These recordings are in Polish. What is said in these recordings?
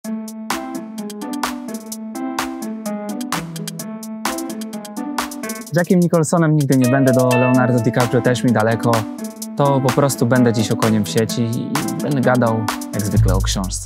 Jackiem Nicholsonem nigdy nie będę, do Leonardo DiCaprio też mi daleko. To po prostu będę dziś okoniem w sieci i będę gadał jak zwykle o książce.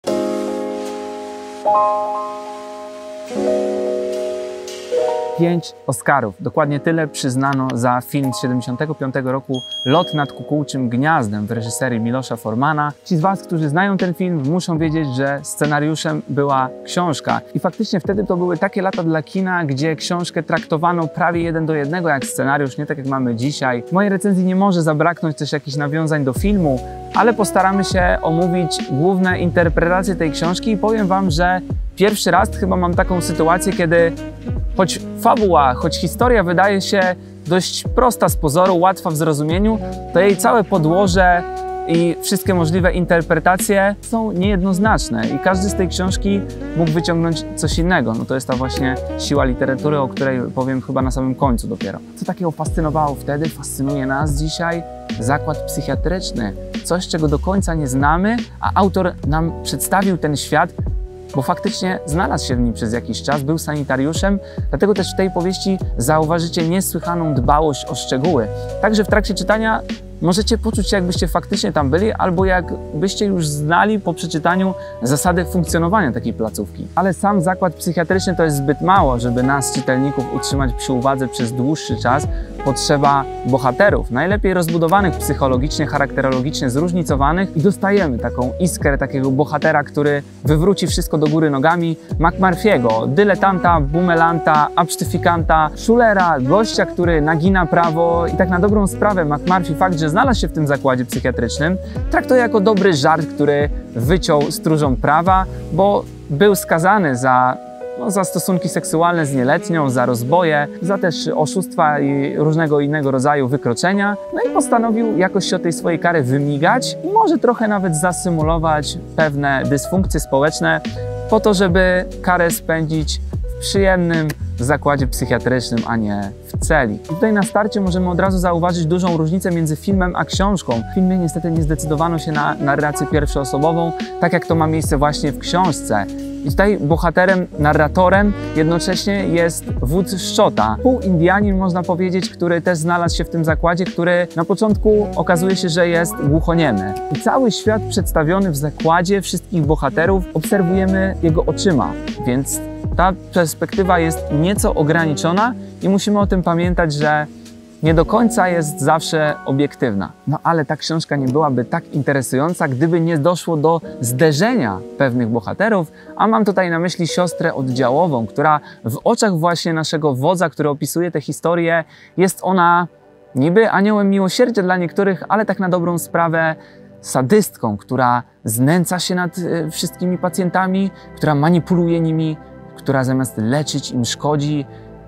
5 Oscarów. Dokładnie tyle przyznano za film z 1975 roku Lot nad kukułczym gniazdem w reżyserii Milosza Formana. Ci z Was, którzy znają ten film, muszą wiedzieć, że scenariuszem była książka. I faktycznie wtedy to były takie lata dla kina, gdzie książkę traktowano prawie 1 do 1 jak scenariusz, nie tak jak mamy dzisiaj. W mojej recenzji nie może zabraknąć też jakichś nawiązań do filmu, ale postaramy się omówić główne interpretacje tej książki i powiem Wam, że pierwszy raz chyba mam taką sytuację, kiedy choć fabuła, choć historia wydaje się dość prosta z pozoru, łatwa w zrozumieniu, to jej całe podłoże i wszystkie możliwe interpretacje są niejednoznaczne i każdy z tej książki mógł wyciągnąć coś innego. No to jest ta właśnie siła literatury, o której powiem chyba na samym końcu dopiero. Co takiego fascynowało wtedy, fascynuje nas dzisiaj? Zakład psychiatryczny. Coś, czego do końca nie znamy, a autor nam przedstawił ten świat, bo faktycznie znalazł się w nim przez jakiś czas, był sanitariuszem, dlatego też w tej powieści zauważycie niesłychaną dbałość o szczegóły. Także w trakcie czytania możecie poczuć się, jakbyście faktycznie tam byli, albo jakbyście już znali po przeczytaniu zasady funkcjonowania takiej placówki. Ale sam zakład psychiatryczny to jest zbyt mało, żeby nas, czytelników, utrzymać przy uwadze przez dłuższy czas. Potrzeba bohaterów, najlepiej rozbudowanych psychologicznie, charakterologicznie, zróżnicowanych i dostajemy taką iskrę, takiego bohatera, który wywróci wszystko do góry nogami. McMurphy'ego, dyletanta, bumelanta, absztyfikanta, szulera, gościa, który nagina prawo i tak na dobrą sprawę McMurphy fakt, że znalazł się w tym zakładzie psychiatrycznym, traktuje jako dobry żart, który wyciął stróżom prawa, bo był skazany za stosunki seksualne z nieletnią, za rozboje, za też oszustwa i różnego innego rodzaju wykroczenia. No i postanowił jakoś się od tej swojej kary wymigać i może trochę nawet zasymulować pewne dysfunkcje społeczne po to, żeby karę spędzić w przyjemnym zakładzie psychiatrycznym, a nie w celi. I tutaj na starcie możemy od razu zauważyć dużą różnicę między filmem a książką. W filmie niestety nie zdecydowano się na narrację pierwszoosobową, tak jak to ma miejsce właśnie w książce. I tutaj bohaterem, narratorem jednocześnie jest wódz Szczota. Półindianin, można powiedzieć, który też znalazł się w tym zakładzie, który na początku okazuje się, że jest głuchoniemy. I cały świat przedstawiony w zakładzie, wszystkich bohaterów obserwujemy jego oczyma, więc ta perspektywa jest nieco ograniczona i musimy o tym pamiętać, że nie do końca jest zawsze obiektywna. No ale ta książka nie byłaby tak interesująca, gdyby nie doszło do zderzenia pewnych bohaterów, a mam tutaj na myśli siostrę oddziałową, która w oczach właśnie naszego wodza, który opisuje tę historię, jest ona niby aniołem miłosierdzia dla niektórych, ale tak na dobrą sprawę sadystką, która znęca się nad wszystkimi pacjentami, która manipuluje nimi, która zamiast leczyć im szkodzi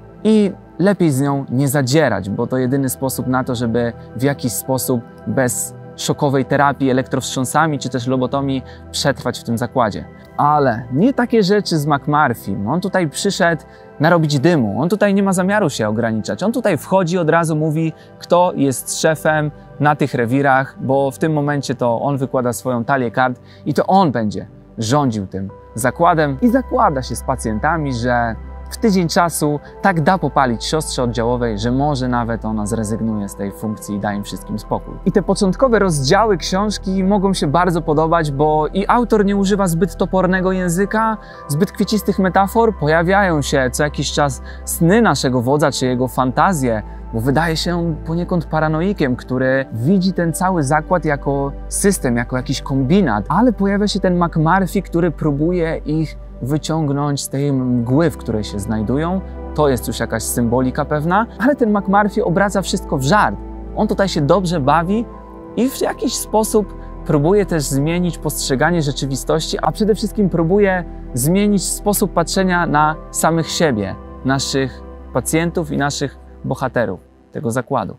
i lepiej z nią nie zadzierać, bo to jedyny sposób na to, żeby w jakiś sposób bez szokowej terapii elektrowstrząsami czy też lobotomii przetrwać w tym zakładzie. Ale nie takie rzeczy z McMurphy. On tutaj przyszedł narobić dymu. On tutaj nie ma zamiaru się ograniczać. On tutaj wchodzi, od razu mówi, kto jest szefem na tych rewirach, bo w tym momencie to on wykłada swoją talię kart i to on będzie rządził tym zakładem i zakłada się z pacjentami, że w tydzień czasu tak da popalić siostrze oddziałowej, że może nawet ona zrezygnuje z tej funkcji i da im wszystkim spokój. I te początkowe rozdziały książki mogą się bardzo podobać, bo i autor nie używa zbyt topornego języka, zbyt kwiecistych metafor, pojawiają się co jakiś czas sny naszego wodza czy jego fantazje, bo wydaje się on poniekąd paranoikiem, który widzi ten cały zakład jako system, jako jakiś kombinat, ale pojawia się ten McMurphy, który próbuje ich wyciągnąć z tej mgły, w której się znajdują. To jest już jakaś symbolika pewna, ale ten McMurphy obraca wszystko w żart. On tutaj się dobrze bawi i w jakiś sposób próbuje też zmienić postrzeganie rzeczywistości, a przede wszystkim próbuje zmienić sposób patrzenia na samych siebie, naszych pacjentów i naszych bohaterów tego zakładu.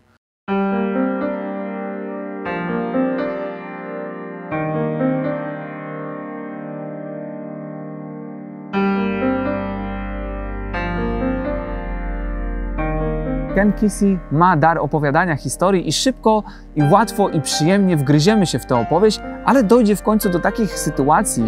Ken Kesey ma dar opowiadania historii i szybko i łatwo i przyjemnie wgryziemy się w tę opowieść, ale dojdzie w końcu do takich sytuacji, w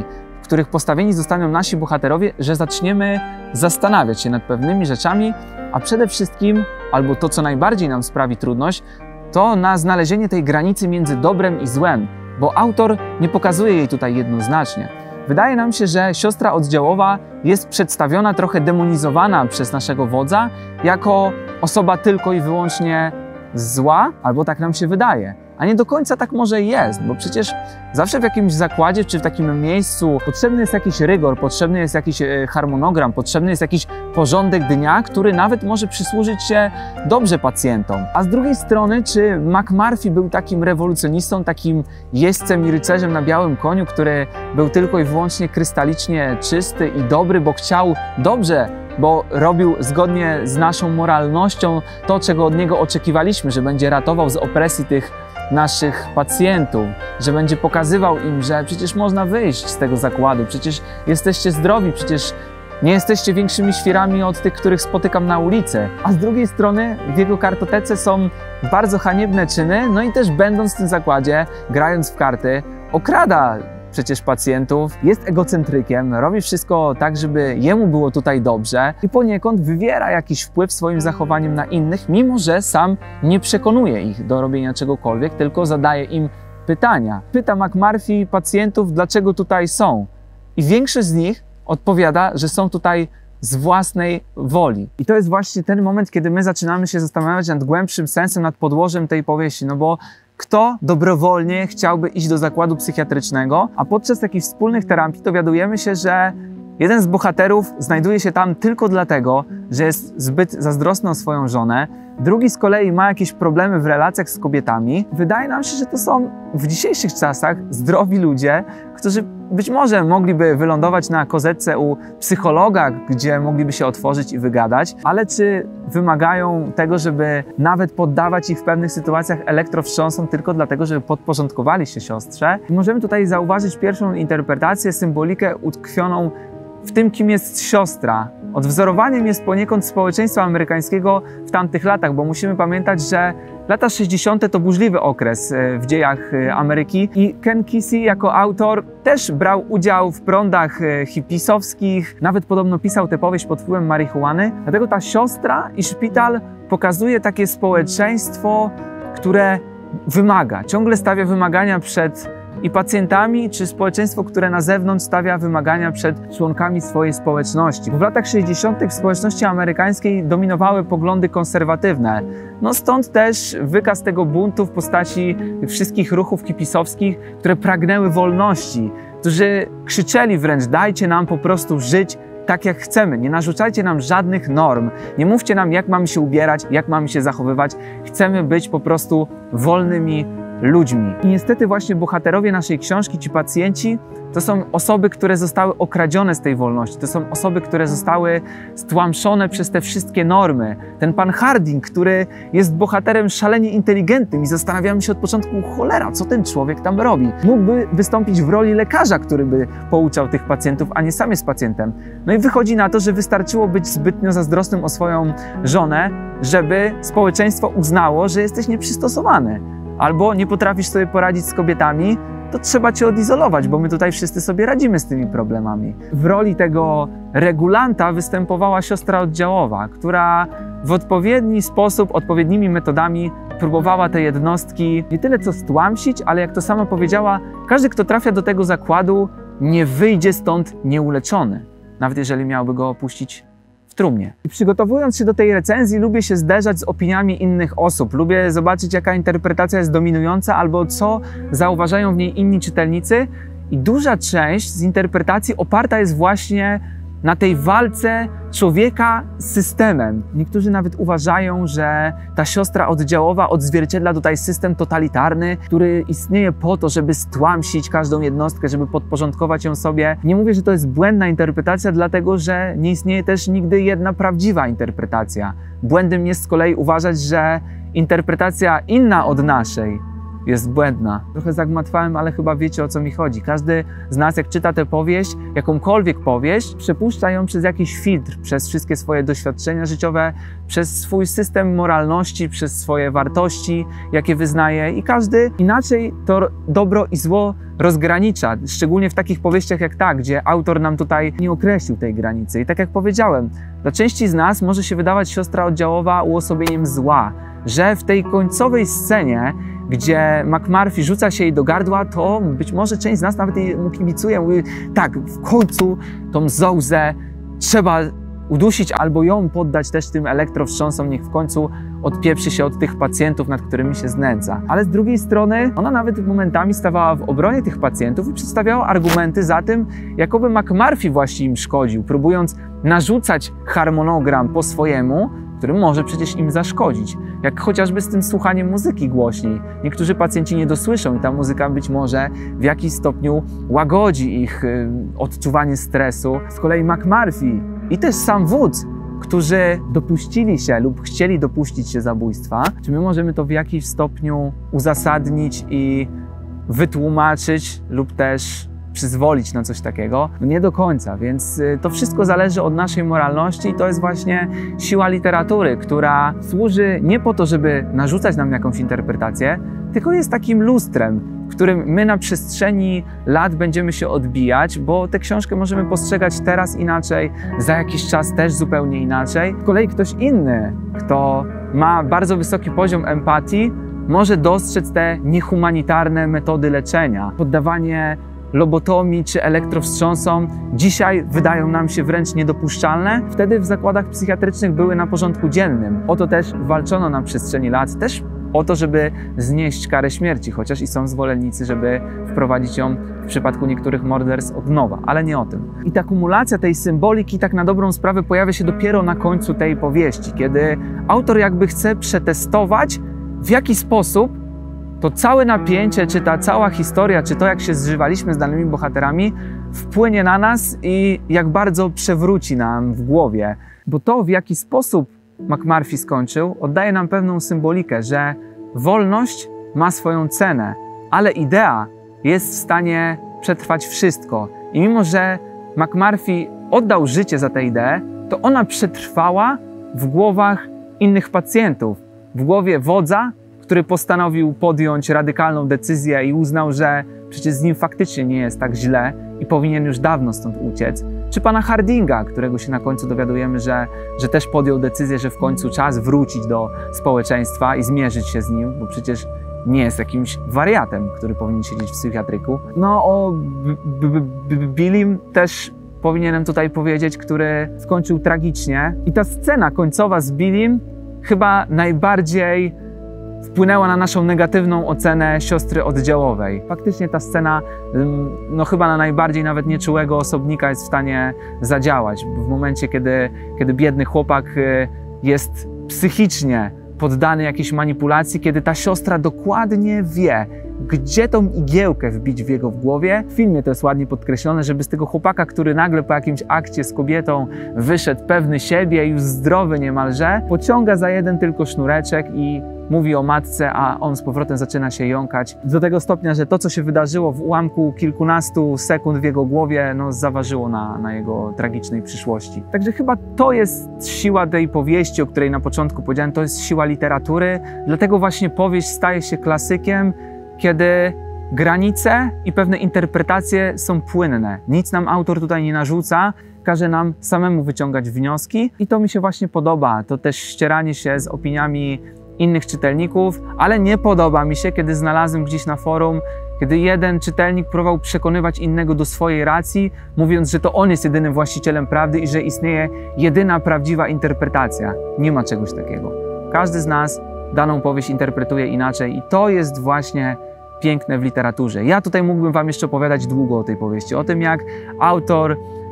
których postawieni zostaną nasi bohaterowie, że zaczniemy zastanawiać się nad pewnymi rzeczami, a przede wszystkim, albo to, co najbardziej nam sprawi trudność, to na znalezienie tej granicy między dobrem i złem, bo autor nie pokazuje jej tutaj jednoznacznie. Wydaje nam się, że siostra oddziałowa jest przedstawiona, trochę demonizowana przez naszego wodza, jako osoba tylko i wyłącznie zła, albo tak nam się wydaje. A nie do końca tak może jest, bo przecież zawsze w jakimś zakładzie czy w takim miejscu potrzebny jest jakiś rygor, potrzebny jest jakiś harmonogram, potrzebny jest jakiś porządek dnia, który nawet może przysłużyć się dobrze pacjentom. A z drugiej strony, czy McMurphy był takim rewolucjonistą, takim jeźdźcem i rycerzem na białym koniu, który był tylko i wyłącznie krystalicznie czysty i dobry, bo chciał dobrze, bo robił zgodnie z naszą moralnością to, czego od niego oczekiwaliśmy, że będzie ratował z opresji tych naszych pacjentów, że będzie pokazywał im, że przecież można wyjść z tego zakładu, przecież jesteście zdrowi, przecież nie jesteście większymi świrami od tych, których spotykam na ulicy. A z drugiej strony w jego kartotece są bardzo haniebne czyny, no i też będąc w tym zakładzie, grając w karty, okrada przecież pacjentów, jest egocentrykiem, robi wszystko tak, żeby jemu było tutaj dobrze i poniekąd wywiera jakiś wpływ swoim zachowaniem na innych, mimo że sam nie przekonuje ich do robienia czegokolwiek, tylko zadaje im pytania. Pyta McMurphy pacjentów, dlaczego tutaj są. I większość z nich odpowiada, że są tutaj z własnej woli. I to jest właśnie ten moment, kiedy my zaczynamy się zastanawiać nad głębszym sensem, nad podłożem tej powieści, no bo kto dobrowolnie chciałby iść do zakładu psychiatrycznego, a podczas takich wspólnych terapii dowiadujemy się, że jeden z bohaterów znajduje się tam tylko dlatego, że jest zbyt zazdrosny o swoją żonę, drugi z kolei ma jakieś problemy w relacjach z kobietami. Wydaje nam się, że to są w dzisiejszych czasach zdrowi ludzie, którzy być może mogliby wylądować na kozetce u psychologa, gdzie mogliby się otworzyć i wygadać, ale czy wymagają tego, żeby nawet poddawać ich w pewnych sytuacjach elektrowstrząsom tylko dlatego, żeby podporządkowali się siostrze? I możemy tutaj zauważyć pierwszą interpretację, symbolikę utkwioną w tym, kim jest siostra. Odwzorowaniem jest poniekąd społeczeństwa amerykańskiego w tamtych latach, bo musimy pamiętać, że lata 60. to burzliwy okres w dziejach Ameryki i Ken Kesey jako autor też brał udział w prądach hipisowskich, nawet podobno pisał tę powieść pod wpływem marihuany. Dlatego ta siostra i szpital pokazuje takie społeczeństwo, które wymaga, ciągle stawia wymagania przed i pacjentami, czy społeczeństwo, które na zewnątrz stawia wymagania przed członkami swojej społeczności. Bo w latach 60. w społeczności amerykańskiej dominowały poglądy konserwatywne. No stąd też wykaz tego buntu w postaci wszystkich ruchów hipisowskich, które pragnęły wolności, którzy krzyczeli wręcz: dajcie nam po prostu żyć tak, jak chcemy. Nie narzucajcie nam żadnych norm. Nie mówcie nam, jak mamy się ubierać, jak mamy się zachowywać. Chcemy być po prostu wolnymi ludźmi. I niestety właśnie bohaterowie naszej książki, ci pacjenci, to są osoby, które zostały okradzione z tej wolności. To są osoby, które zostały stłamszone przez te wszystkie normy. Ten pan Harding, który jest bohaterem szalenie inteligentnym i zastanawiamy się od początku, cholera, co ten człowiek tam robi. Mógłby wystąpić w roli lekarza, który by pouczał tych pacjentów, a nie sam jest pacjentem. No i wychodzi na to, że wystarczyło być zbytnio zazdrosnym o swoją żonę, żeby społeczeństwo uznało, że jesteś nieprzystosowany. Albo nie potrafisz sobie poradzić z kobietami, to trzeba cię odizolować, bo my tutaj wszyscy sobie radzimy z tymi problemami. W roli tego regulanta występowała siostra oddziałowa, która w odpowiedni sposób, odpowiednimi metodami próbowała te jednostki nie tyle co stłamsić, ale jak to sama powiedziała, każdy, kto trafia do tego zakładu, nie wyjdzie stąd nieuleczony, nawet jeżeli miałby go opuścić w trumnie. I przygotowując się do tej recenzji, lubię się zderzać z opiniami innych osób. Lubię zobaczyć, jaka interpretacja jest dominująca albo co zauważają w niej inni czytelnicy. I duża część z interpretacji oparta jest właśnie na tej walce człowieka z systemem. Niektórzy nawet uważają, że ta siostra oddziałowa odzwierciedla tutaj system totalitarny, który istnieje po to, żeby stłamsić każdą jednostkę, żeby podporządkować ją sobie. Nie mówię, że to jest błędna interpretacja, dlatego że nie istnieje też nigdy jedna prawdziwa interpretacja. Błędem jest z kolei uważać, że interpretacja inna od naszej jest błędna. Trochę zagmatwałem, ale chyba wiecie, o co mi chodzi. Każdy z nas, jak czyta tę powieść, jakąkolwiek powieść, przepuszcza ją przez jakiś filtr, przez wszystkie swoje doświadczenia życiowe, przez swój system moralności, przez swoje wartości, jakie wyznaje, i każdy inaczej to dobro i zło rozgranicza, szczególnie w takich powieściach jak ta, gdzie autor nam tutaj nie określił tej granicy. I tak jak powiedziałem, dla części z nas może się wydawać siostra oddziałowa uosobieniem zła, że w tej końcowej scenie, gdzie McMurphy rzuca się jej do gardła, to być może część z nas nawet mu kibicuje, mówi, tak, w końcu tą Zołzę trzeba udusić albo ją poddać też tym elektrowstrząsom, niech w końcu odpieprzy się od tych pacjentów, nad którymi się znęca. Ale z drugiej strony ona nawet momentami stawała w obronie tych pacjentów i przedstawiała argumenty za tym, jakoby McMurphy właśnie im szkodził, próbując narzucać harmonogram po swojemu, który może przecież im zaszkodzić. Jak chociażby z tym słuchaniem muzyki głośniej. Niektórzy pacjenci nie dosłyszą i ta muzyka być może w jakiś stopniu łagodzi ich odczuwanie stresu. Z kolei McMurphy i też sam wódz, którzy dopuścili się lub chcieli dopuścić się zabójstwa, czy my możemy to w jakimś stopniu uzasadnić i wytłumaczyć lub też przyzwolić na coś takiego? No nie do końca, więc to wszystko zależy od naszej moralności i to jest właśnie siła literatury, która służy nie po to, żeby narzucać nam jakąś interpretację, tylko jest takim lustrem, w którym my na przestrzeni lat będziemy się odbijać, bo tę książkę możemy postrzegać teraz inaczej, za jakiś czas też zupełnie inaczej. Z kolei ktoś inny, kto ma bardzo wysoki poziom empatii, może dostrzec te niehumanitarne metody leczenia. Poddawanie lobotomii czy elektrowstrząsom dzisiaj wydają nam się wręcz niedopuszczalne. Wtedy w zakładach psychiatrycznych były na porządku dziennym. O to też walczono na przestrzeni lat, też o to, żeby znieść karę śmierci, chociaż i są zwolennicy, żeby wprowadzić ją w przypadku niektórych morderstw od nowa, ale nie o tym. I ta kumulacja tej symboliki tak na dobrą sprawę pojawia się dopiero na końcu tej powieści, kiedy autor jakby chce przetestować, w jaki sposób to całe napięcie, czy ta cała historia, czy to, jak się zżywaliśmy z danymi bohaterami, wpłynie na nas i jak bardzo przewróci nam w głowie. Bo to, w jaki sposób McMurphy skończył, oddaje nam pewną symbolikę, że wolność ma swoją cenę, ale idea jest w stanie przetrwać wszystko. I mimo że McMurphy oddał życie za tę ideę, to ona przetrwała w głowach innych pacjentów. W głowie wodza, który postanowił podjąć radykalną decyzję i uznał, że przecież z nim faktycznie nie jest tak źle i powinien już dawno stąd uciec. Czy pana Hardinga, którego się na końcu dowiadujemy, że też podjął decyzję, że w końcu czas wrócić do społeczeństwa i zmierzyć się z nim, bo przecież nie jest jakimś wariatem, który powinien siedzieć w psychiatryku. No o Billim też powinienem tutaj powiedzieć, który skończył tragicznie. I ta scena końcowa z Billim chyba najbardziej wpłynęła na naszą negatywną ocenę siostry oddziałowej. Faktycznie ta scena, no chyba na najbardziej nawet nieczułego osobnika jest w stanie zadziałać. W momencie, kiedy biedny chłopak jest psychicznie poddany jakiejś manipulacji, kiedy ta siostra dokładnie wie, gdzie tą igiełkę wbić w jego głowie. W filmie to jest ładnie podkreślone, żeby z tego chłopaka, który nagle po jakimś akcie z kobietą wyszedł pewny siebie, już zdrowy niemalże, pociąga za jeden tylko sznureczek i mówi o matce, a on z powrotem zaczyna się jąkać. Do tego stopnia, że to, co się wydarzyło w ułamku kilkunastu sekund w jego głowie, no, zaważyło na jego tragicznej przyszłości. Także chyba to jest siła tej powieści, o której na początku powiedziałem, to jest siła literatury. Dlatego właśnie powieść staje się klasykiem, kiedy granice i pewne interpretacje są płynne. Nic nam autor tutaj nie narzuca, każe nam samemu wyciągać wnioski i to mi się właśnie podoba. To też ścieranie się z opiniami innych czytelników, ale nie podoba mi się, kiedy znalazłem gdzieś na forum, kiedy jeden czytelnik próbował przekonywać innego do swojej racji, mówiąc, że to on jest jedynym właścicielem prawdy i że istnieje jedyna prawdziwa interpretacja. Nie ma czegoś takiego. Każdy z nas daną powieść interpretuje inaczej i to jest właśnie piękne w literaturze. Ja tutaj mógłbym wam jeszcze opowiadać długo o tej powieści, o tym, jak autor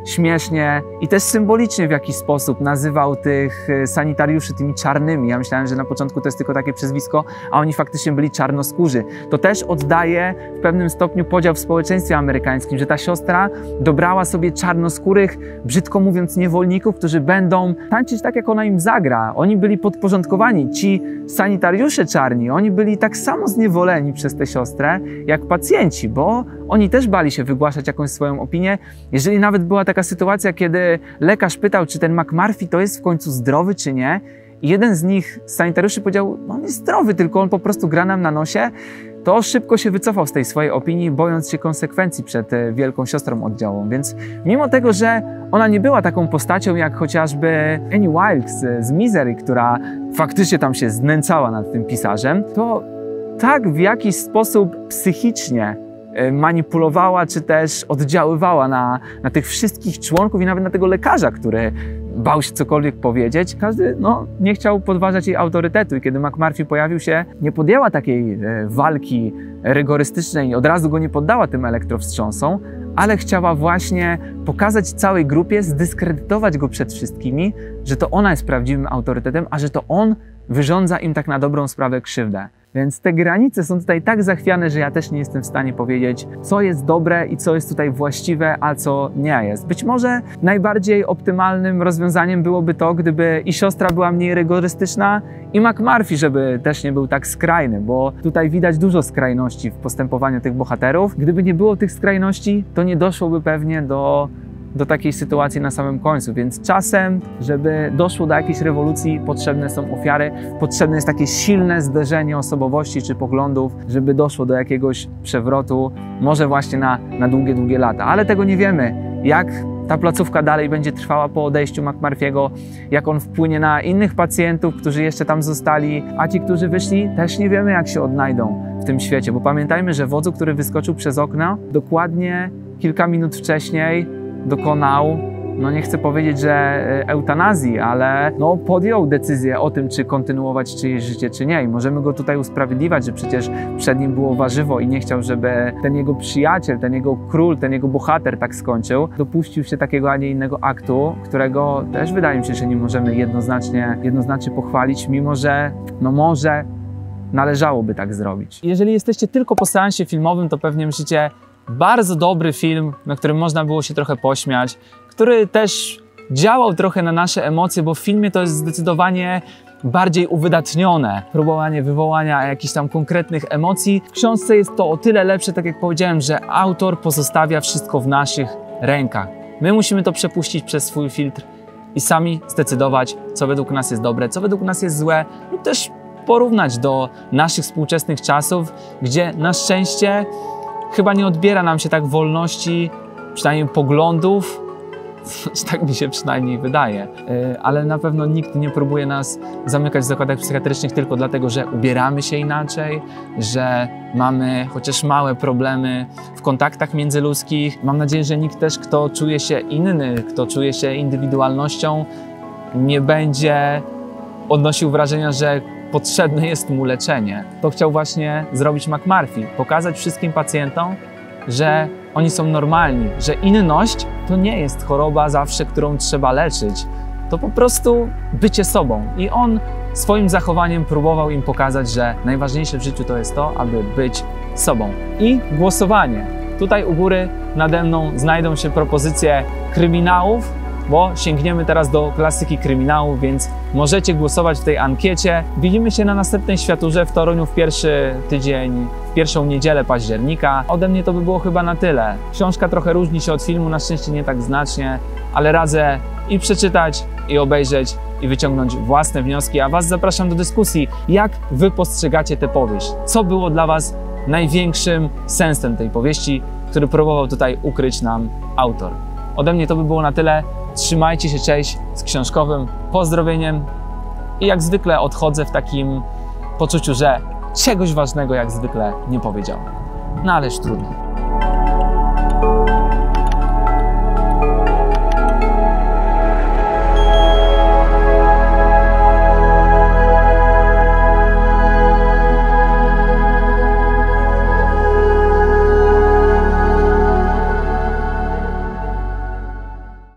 śmiesznie i też symbolicznie w jakiś sposób nazywał tych sanitariuszy tymi czarnymi. Ja myślałem, że na początku to jest tylko takie przezwisko, a oni faktycznie byli czarnoskórzy. To też oddaje w pewnym stopniu podział w społeczeństwie amerykańskim, że ta siostra dobrała sobie czarnoskórych, brzydko mówiąc, niewolników, którzy będą tańczyć tak, jak ona im zagra. Oni byli podporządkowani. Ci sanitariusze czarni, oni byli tak samo zniewoleni przez tę siostrę, jak pacjenci, bo oni też bali się wygłaszać jakąś swoją opinię. Jeżeli nawet była taka sytuacja, kiedy lekarz pytał, czy ten McMurphy to jest w końcu zdrowy, czy nie, i jeden z nich, z sanitariuszy, powiedział, no on jest zdrowy, tylko on po prostu gra nam na nosie, to szybko się wycofał z tej swojej opinii, bojąc się konsekwencji przed wielką siostrą oddziałową. Więc mimo tego, że ona nie była taką postacią jak chociażby Annie Wilkes z Misery, która faktycznie tam się znęcała nad tym pisarzem, to tak w jakiś sposób psychicznie manipulowała, czy też oddziaływała na tych wszystkich członków i nawet na tego lekarza, który bał się cokolwiek powiedzieć. Każdy nie chciał podważać jej autorytetu i kiedy McMurphy pojawił się, nie podjęła takiej walki rygorystycznej i od razu go nie poddała tym elektrowstrząsom, ale chciała właśnie pokazać całej grupie, zdyskredytować go przed wszystkimi, że to ona jest prawdziwym autorytetem, a że to on wyrządza im tak na dobrą sprawę krzywdę. Więc te granice są tutaj tak zachwiane, że ja też nie jestem w stanie powiedzieć, co jest dobre i co jest tutaj właściwe, a co nie jest. Być może najbardziej optymalnym rozwiązaniem byłoby to, gdyby i siostra była mniej rygorystyczna, i McMurphy, żeby też nie był tak skrajny, bo tutaj widać dużo skrajności w postępowaniu tych bohaterów. Gdyby nie było tych skrajności, to nie doszłoby pewnie do takiej sytuacji na samym końcu, więc czasem, żeby doszło do jakiejś rewolucji, potrzebne są ofiary, potrzebne jest takie silne zderzenie osobowości czy poglądów, żeby doszło do jakiegoś przewrotu, może właśnie na długie, długie lata, ale tego nie wiemy, jak ta placówka dalej będzie trwała po odejściu McMurphy'ego, jak on wpłynie na innych pacjentów, którzy jeszcze tam zostali, a ci, którzy wyszli, też nie wiemy, jak się odnajdą w tym świecie, bo pamiętajmy, że wodzu, który wyskoczył przez okno, dokładnie kilka minut wcześniej dokonał, nie chcę powiedzieć, że eutanazji, ale podjął decyzję o tym, czy kontynuować czyjeś życie, czy nie. I możemy go tutaj usprawiedliwiać, że przecież przed nim było warzywo i nie chciał, żeby ten jego przyjaciel, ten jego król, ten jego bohater tak skończył. Dopuścił się takiego, a nie innego aktu, którego też wydaje mi się, że nie możemy jednoznacznie pochwalić, mimo że może należałoby tak zrobić. Jeżeli jesteście tylko po seansie filmowym, to pewnie myślicie, bardzo dobry film, na którym można było się trochę pośmiać, który też działał trochę na nasze emocje, bo w filmie to jest zdecydowanie bardziej uwydatnione. Próbowanie wywołania jakichś tam konkretnych emocji. W książce jest to o tyle lepsze, tak jak powiedziałem, że autor pozostawia wszystko w naszych rękach. My musimy to przepuścić przez swój filtr i sami zdecydować, co według nas jest dobre, co według nas jest złe, lub też porównać do naszych współczesnych czasów, gdzie na szczęście chyba nie odbiera nam się tak wolności, przynajmniej poglądów, tak mi się przynajmniej wydaje, ale na pewno nikt nie próbuje nas zamykać w zakładach psychiatrycznych tylko dlatego, że ubieramy się inaczej, że mamy chociaż małe problemy w kontaktach międzyludzkich. Mam nadzieję, że nikt też, kto czuje się inny, kto czuje się indywidualnością, nie będzie odnosił wrażenia, że potrzebne jest mu leczenie. To chciał właśnie zrobić McMurphy. Pokazać wszystkim pacjentom, że oni są normalni, że inność to nie jest choroba zawsze, którą trzeba leczyć. To po prostu bycie sobą. I on swoim zachowaniem próbował im pokazać, że najważniejsze w życiu to jest to, aby być sobą. I głosowanie. Tutaj u góry nade mną znajdą się propozycje kryminałów, bo sięgniemy teraz do klasyki kryminału, więc możecie głosować w tej ankiecie. Widzimy się na następnej Światurze w Toruniu w pierwszy tydzień, w pierwszą niedzielę października. Ode mnie to by było chyba na tyle. Książka trochę różni się od filmu, na szczęście nie tak znacznie, ale radzę i przeczytać, i obejrzeć, i wyciągnąć własne wnioski, a Was zapraszam do dyskusji, jak Wy postrzegacie tę powieść. Co było dla Was największym sensem tej powieści, który próbował tutaj ukryć nam autor. Ode mnie to by było na tyle. Trzymajcie się, cześć, z książkowym pozdrowieniem i jak zwykle odchodzę w takim poczuciu, że czegoś ważnego jak zwykle nie powiedziałem. No ależ trudno.